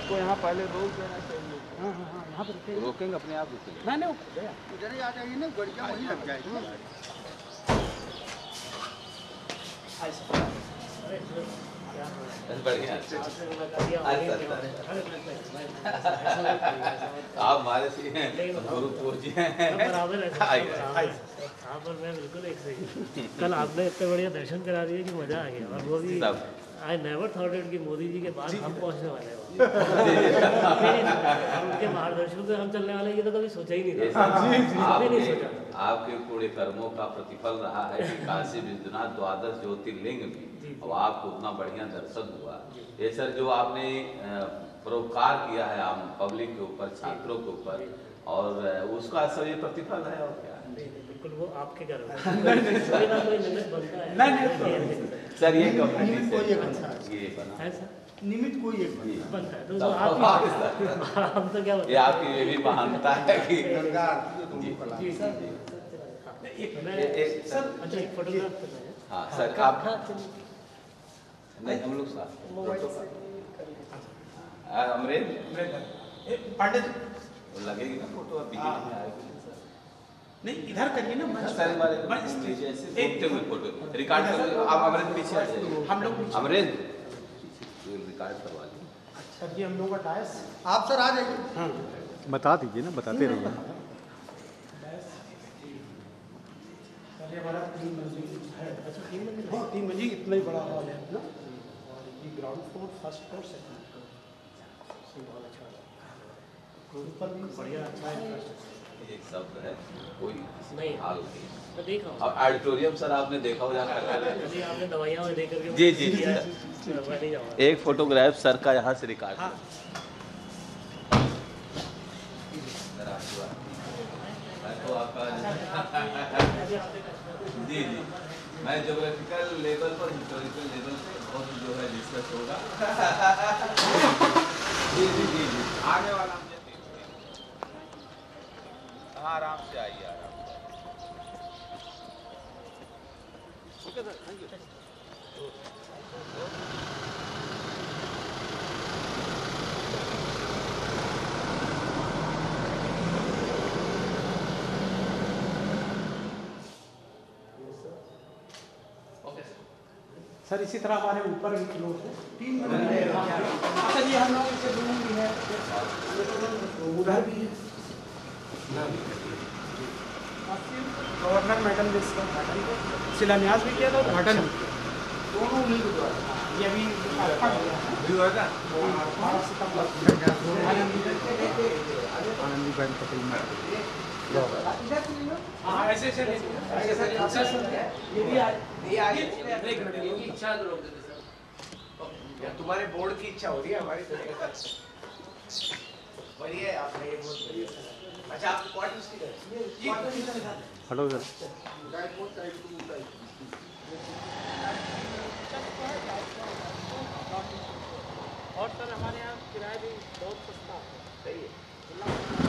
उसको यहाँ पहले रोक देना चाहिए। हाँ हाँ हाँ, यहाँ पर रोकेंगे अपने आप रुकेंगे। नहीं नहीं, वो गया। उधर ही आ जाइए ना, गड़िया वहीं लग जाएगी। बढ़िया। आप हमारे से गुरु पूज्य हैं। हाँ पर मैं बिल्कुल एक सही। कल आपने इतने बढ़िया दर्शन करा दिए कि मजा आ गया। और वो भी आई नेवर थॉट इट कि मोदी जी के बाद हम पहुंचने वाले हैं। उनके मार्गदर्शन पे हम चलने वाले, ये तो कभी सोचा ही नहीं था। आपके पूरे कर्मों का प्रतिफल रहा है कि काशी विश्वनाथ द्वादश ज्योतिर्लिंग में अब आपको उतना बढ़िया दर्शन हुआ। ये सर जो आपने परोपकार किया है आम पब्लिक के ऊपर, छात्रों के ऊपर, और उसका सब ये प्रतिफल है। और क्या बिल्कुल वो आपके घर में कोई निमित्त बनता है। नहीं सर, ये निमित्त कोई एक बनता है। ये बना है सर, निमित्त कोई एक बनता है। तो आप हम तो क्या ये आपकी ये भी महानता है कि जी सर। सर अच्छा एक फोटोग्राफ करना है। हाँ सर, आप नहीं हम लोग साथ अमरेंद्र पांडे जी लगेगी ना फोटो, अब बीच में आएगी नहीं, इधर करिए ना मंच सर। जैसे देखते हुए फोटो रिकॉर्ड कर, आप अमरेंद्र पीछे आ जाइए। हम लोग अमरेंद्र रिकॉर्ड करवा लीजिए। अच्छा, ये हम लोग का डायस। आप सर आ जाइए। हाँ बता दीजिए ना, बताते रहिए। पहले हमारा 3 मंजिल है। अच्छा 3 मंजिल? हाँ 3 मंजिल, इतना ही बड़ा हॉल है ना। और ये ground floor, first floor, second floor बहुत अच्छा है। ऊपर भी बढ़िया अच्छा है। एक शब्द है कोई नहीं हाल मैं देख रहा हूँ। अब ऑडिटोरियम सर आपने देखा हो जाकर अभी आपने दवाइयाँ में देख करके जी जी मैं नहीं जाऊँगा। एक फोटोग्राफ सर का यहाँ से रिकॉर्ड। हाँ। तो आपका जी जी, मैं ज्योग्राफिकल लेवल पर, हिस्टोरिकल लेवल पे बहुत जो है डिस्कस होगा। जी जी जी जी, आगे वाला आराम से आइए, आराम से। Okay sir, thank you. Sir इसी तरह हमारे ऊपर भी फ्लोर है 3 मंजिल। अच्छा ये हम लोग इसे रूम भी है, उधर भी है। गवर्नर मेडल जिसका शिलान्यास भी किया था, उद्घाटन दोनों नहीं हुआ। ये अभी आपका हुआ था 12 सितंबर आनंदी बहन पटेल में। हाँ ऐसे ऐसे इच्छा रोक देते सर। तुम्हारे बोर्ड की इच्छा हो रही है, हमारी बढ़िया। आपने ये बहुत बढ़िया। अच्छा आप क्वार्टर स्टिकर हेलो सर। और सर हमारे यहाँ किराया भी बहुत सस्ता है। सही है।